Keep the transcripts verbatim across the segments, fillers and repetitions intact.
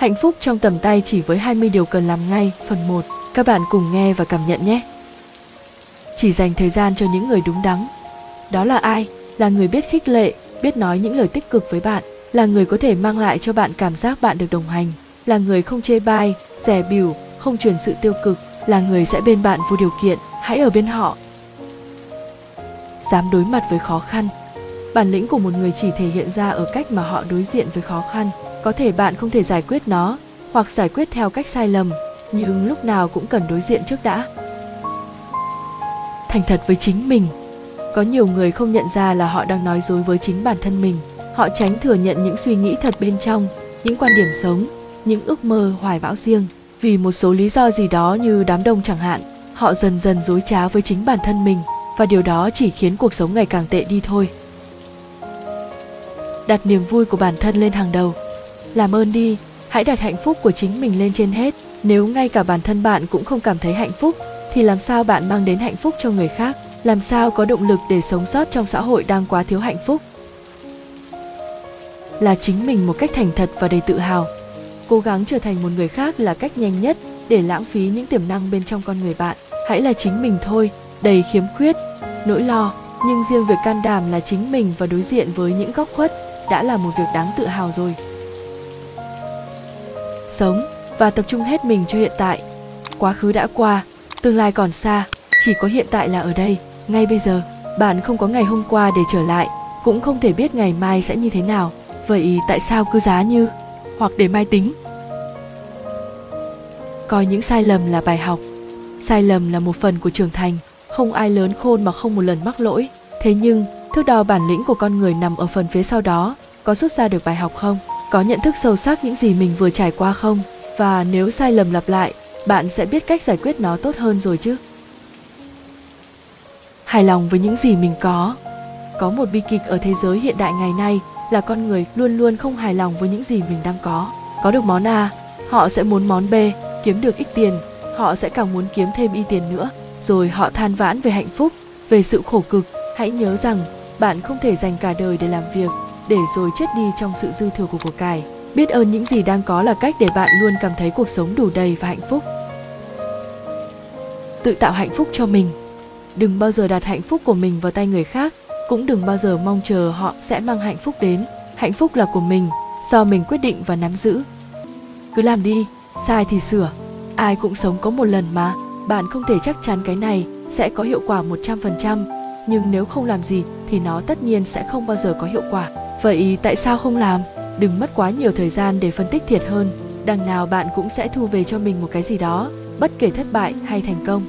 Hạnh phúc trong tầm tay chỉ với hai mươi điều cần làm ngay. Phần một. Các bạn cùng nghe và cảm nhận nhé. Chỉ dành thời gian cho những người đúng đắn. Đó là ai? Là người biết khích lệ, biết nói những lời tích cực với bạn, là người có thể mang lại cho bạn cảm giác bạn được đồng hành, là người không chê bai, dè bỉu, không truyền sự tiêu cực, là người sẽ bên bạn vô điều kiện. Hãy ở bên họ. Dám đối mặt với khó khăn. Bản lĩnh của một người chỉ thể hiện ra ở cách mà họ đối diện với khó khăn. Có thể bạn không thể giải quyết nó, hoặc giải quyết theo cách sai lầm, nhưng lúc nào cũng cần đối diện trước đã. Thành thật với chính mình. Có nhiều người không nhận ra là họ đang nói dối với chính bản thân mình. Họ tránh thừa nhận những suy nghĩ thật bên trong, những quan điểm sống, những ước mơ hoài bão riêng. Vì một số lý do gì đó như đám đông chẳng hạn, họ dần dần dối trá với chính bản thân mình, và điều đó chỉ khiến cuộc sống ngày càng tệ đi thôi. Đặt niềm vui của bản thân lên hàng đầu. Làm ơn đi, hãy đặt hạnh phúc của chính mình lên trên hết. Nếu ngay cả bản thân bạn cũng không cảm thấy hạnh phúc, thì làm sao bạn mang đến hạnh phúc cho người khác? Làm sao có động lực để sống sót trong xã hội đang quá thiếu hạnh phúc? Là chính mình một cách thành thật và đầy tự hào. Cố gắng trở thành một người khác là cách nhanh nhất để lãng phí những tiềm năng bên trong con người bạn. Hãy là chính mình thôi, đầy khiếm khuyết, nỗi lo, nhưng riêng việc can đảm là chính mình và đối diện với những góc khuất đã là một việc đáng tự hào rồi. Sống và tập trung hết mình cho hiện tại. Quá khứ đã qua, tương lai còn xa, chỉ có hiện tại là ở đây, ngay bây giờ. Bạn không có ngày hôm qua để trở lại, cũng không thể biết ngày mai sẽ như thế nào. Vậy tại sao cứ giá như, hoặc để mai tính? Coi những sai lầm là bài học. Sai lầm là một phần của trưởng thành, không ai lớn khôn mà không một lần mắc lỗi. Thế nhưng, thước đo bản lĩnh của con người nằm ở phần phía sau đó. Có rút ra được bài học không? Có nhận thức sâu sắc những gì mình vừa trải qua không? Và nếu sai lầm lặp lại, bạn sẽ biết cách giải quyết nó tốt hơn rồi chứ. Hài lòng với những gì mình có. Có một bi kịch ở thế giới hiện đại ngày nay là con người luôn luôn không hài lòng với những gì mình đang có. Có được món A, họ sẽ muốn món B, kiếm được ít tiền, họ sẽ càng muốn kiếm thêm ít tiền nữa. Rồi họ than vãn về hạnh phúc, về sự khổ cực. Hãy nhớ rằng, bạn không thể dành cả đời để làm việc, để rồi chết đi trong sự dư thừa của của cải. Biết ơn những gì đang có là cách để bạn luôn cảm thấy cuộc sống đủ đầy và hạnh phúc. Tự tạo hạnh phúc cho mình. Đừng bao giờ đặt hạnh phúc của mình vào tay người khác, cũng đừng bao giờ mong chờ họ sẽ mang hạnh phúc đến. Hạnh phúc là của mình, do mình quyết định và nắm giữ. Cứ làm đi, sai thì sửa. Ai cũng sống có một lần mà. Bạn không thể chắc chắn cái này sẽ có hiệu quả một trăm phần trăm, nhưng nếu không làm gì thì nó tất nhiên sẽ không bao giờ có hiệu quả. Vậy tại sao không làm? Đừng mất quá nhiều thời gian để phân tích thiệt hơn. Đằng nào bạn cũng sẽ thu về cho mình một cái gì đó, bất kể thất bại hay thành công.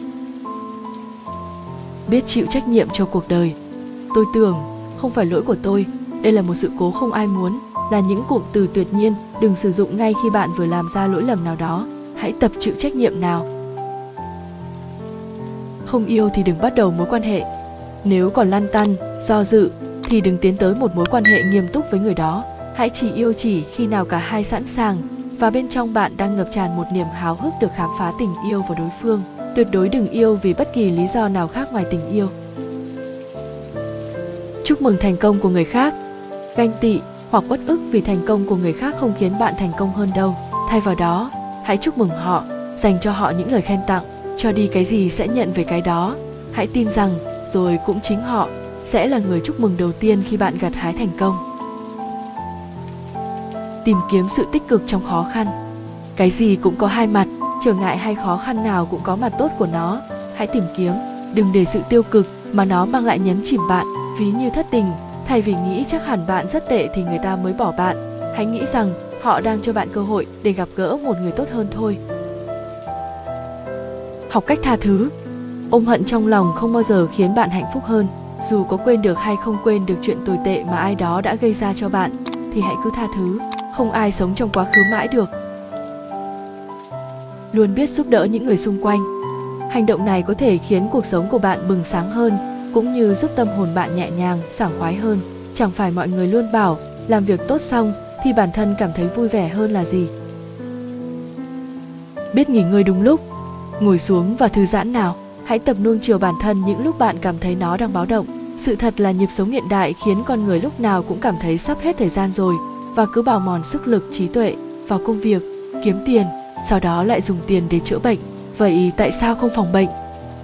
Biết chịu trách nhiệm cho cuộc đời. Tôi tưởng, không phải lỗi của tôi, đây là một sự cố không ai muốn, là những cụm từ tuyệt nhiên đừng sử dụng ngay khi bạn vừa làm ra lỗi lầm nào đó. Hãy tập chịu trách nhiệm nào. Không yêu thì đừng bắt đầu mối quan hệ. Nếu còn lăn tăn, do dự thì đừng tiến tới một mối quan hệ nghiêm túc với người đó. Hãy chỉ yêu chỉ khi nào cả hai sẵn sàng và bên trong bạn đang ngập tràn một niềm háo hức được khám phá tình yêu vào đối phương. Tuyệt đối đừng yêu vì bất kỳ lý do nào khác ngoài tình yêu. Chúc mừng thành công của người khác. Ganh tị hoặc uất ức vì thành công của người khác không khiến bạn thành công hơn đâu. Thay vào đó, hãy chúc mừng họ, dành cho họ những lời khen tặng. Cho đi cái gì sẽ nhận về cái đó. Hãy tin rằng rồi cũng chính họ sẽ là người chúc mừng đầu tiên khi bạn gặt hái thành công. Tìm kiếm sự tích cực trong khó khăn. Cái gì cũng có hai mặt, trở ngại hay khó khăn nào cũng có mặt tốt của nó. Hãy tìm kiếm, đừng để sự tiêu cực mà nó mang lại nhấn chìm bạn. Ví như thất tình, thay vì nghĩ chắc hẳn bạn rất tệ thì người ta mới bỏ bạn, hãy nghĩ rằng họ đang cho bạn cơ hội để gặp gỡ một người tốt hơn thôi. Học cách tha thứ. Ôm hận trong lòng không bao giờ khiến bạn hạnh phúc hơn. Dù có quên được hay không quên được chuyện tồi tệ mà ai đó đã gây ra cho bạn, thì hãy cứ tha thứ. Không ai sống trong quá khứ mãi được. Luôn biết giúp đỡ những người xung quanh. Hành động này có thể khiến cuộc sống của bạn bừng sáng hơn, cũng như giúp tâm hồn bạn nhẹ nhàng, sảng khoái hơn. Chẳng phải mọi người luôn bảo, làm việc tốt xong thì bản thân cảm thấy vui vẻ hơn là gì. Biết nghỉ ngơi đúng lúc. Ngồi xuống và thư giãn nào. Hãy tập nuông chiều bản thân những lúc bạn cảm thấy nó đang báo động. Sự thật là nhịp sống hiện đại khiến con người lúc nào cũng cảm thấy sắp hết thời gian rồi và cứ bào mòn sức lực trí tuệ vào công việc, kiếm tiền, sau đó lại dùng tiền để chữa bệnh. Vậy tại sao không phòng bệnh?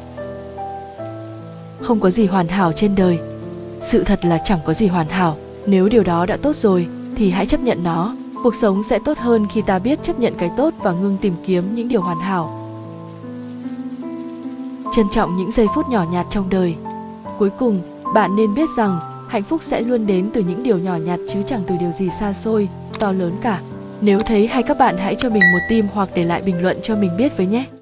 Không có gì hoàn hảo trên đời. Sự thật là chẳng có gì hoàn hảo. Nếu điều đó đã tốt rồi thì hãy chấp nhận nó. Cuộc sống sẽ tốt hơn khi ta biết chấp nhận cái tốt và ngưng tìm kiếm những điều hoàn hảo. Trân trọng những giây phút nhỏ nhặt trong đời. Cuối cùng, bạn nên biết rằng hạnh phúc sẽ luôn đến từ những điều nhỏ nhặt chứ chẳng từ điều gì xa xôi, to lớn cả. Nếu thấy hay các bạn hãy cho mình một tim hoặc để lại bình luận cho mình biết với nhé.